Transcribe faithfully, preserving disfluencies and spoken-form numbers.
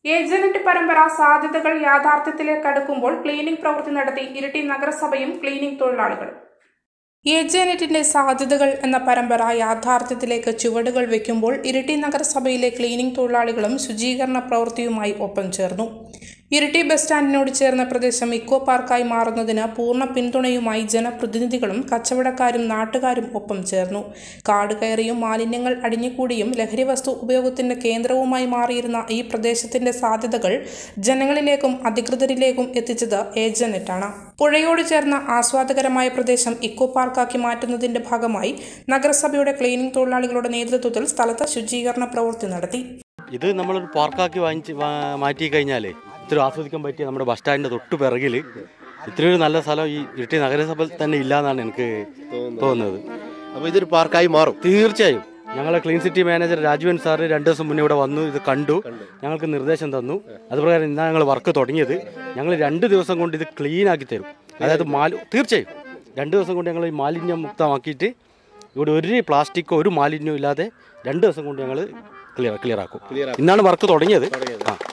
Agent പരമ്പര സാധ്യതകൾ യാഥാർത്ഥ്യത്തിലേക്ക് അടുക്കുമ്പോൾ ക്ലീനിംഗ് പ്രവൃത്തി നടത്തി ഇരിട്ടി നഗരസഭയും ക്ലീനിംഗ് തൊഴിലാളികളും. ഏജന്റിന്റെ സാധ്യതകൾ എന്ന പരമ്പര യാഥാർത്ഥ്യത്തിലേക്ക് ചുവടുകൾ വയ്ക്കുമ്പോൾ ഇരിട്ടി നഗരസഭയിലെ ക്ലീനിംഗ് തൊഴിലാളികളും ശുചീകരണ പ്രവൃത്തിയുമായി ഒപ്പം ചേർന്നു. ഇരിട്ടി ബസ് സ്റ്റാൻഡിനോട് ചേർന്ന പ്രദേശം ഇക്കോ പാർക്കായി മാറുന്നതിന് പൂർണ്ണ പിന്തുണയുമായി ജനപ്രതിനിധികളും കച്ചവടക്കാരും നാട്ടുകാരും ഒപ്പം ചേർന്നു. കാട് കയറിയും മാലിന്യങ്ങൾ അടിഞ്ഞുകൂടിയും ലഹരി വസ്തു ഉപയോഗത്തിന്റെ കേന്ദ്രവുമായി മാറിയിരുന്ന ഈ പ്രദേശത്തിന്റെ സാധ്യതകൾ ജനങ്ങളിലേക്കും അധികൃതരിലേക്കും എത്തിച്ചത് ഏജന്റാണ്. പുഴയോട് ചേർന്ന ആസ്വാദകരമായ പ്രദേശം ഇക്കോ പാർക്കാക്കി മാറ്റുന്നതിന്റെ ഭാഗമായി നഗരസഭയുടെ ക്ലീനിംഗ് തൊഴിലാളികളുടെ നേതൃത്വത്തിൽ സ്ഥലത്ത് ശുചീകരണ പ്രവൃത്തി നടത്തി. ഇത് നമ്മളൊരു പാർക്കാക്കി വാങ്ങിച്ച് മാറ്റി കഴിഞ്ഞാലേ ഇത്ര ആസ്വദിക്കാൻ പറ്റിയ നമ്മുടെ ബസ് സ്റ്റാൻഡിൻ്റെ തൊട്ട് പിറകിൽ ഇത്രയൊരു നല്ല സ്ഥലം ഈ ഇരിട്ടി നഗരസഭയിൽ തന്നെ ഇല്ല എന്നാണ് എനിക്ക് തോന്നുന്നത്. അപ്പോൾ ഇതൊരു പാർക്കായി മാറും തീർച്ചയായും. ഞങ്ങളെ clean city manager Rajeevan sir രണ്ട് ദിവസം മുന്നേ ഇവിടെ വന്നു, ഇത് കണ്ടു, ഞങ്ങൾക്ക് നിർദ്ദേശം തന്നു. അതുപ്രകാരം ഇന്നാണ് ഞങ്ങൾ വർക്ക് തുടങ്ങിയത്. ഞങ്ങൾ രണ്ട് ദിവസം കൊണ്ട് ഇത് ക്ലീൻ ആക്കി തരും. അതായത് മാലി തീർച്ചയായും രണ്ട് ദിവസം കൊണ്ട് ഞങ്ങൾ ഈ മാലിന്യം മുക്തമാക്കിയിട്ട് ഇവിടെ ഒരു പ്ലാസ്റ്റിക്കോ ഒരു മാലിന്യവും ഇല്ലാതെ രണ്ട് ദിവസം കൊണ്ട് ഞങ്ങൾ ക്ലിയർ ക്ലിയർ ആക്കും. ഇന്നാണ് വർക്ക് തുടങ്ങിയത്. ആ